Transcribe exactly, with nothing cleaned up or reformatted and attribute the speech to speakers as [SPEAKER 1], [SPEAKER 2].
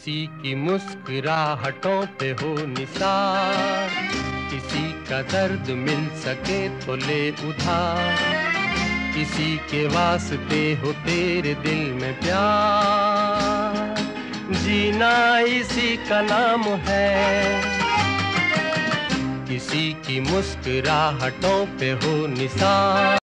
[SPEAKER 1] किसी की मुस्कुराहटों पे हो निसार, किसी का दर्द मिल सके तो ले उधार, किसी के वास्ते हो तेरे दिल में प्यार, जीना इसी का नाम है। किसी की मुस्कुराहटों पे हो निसार।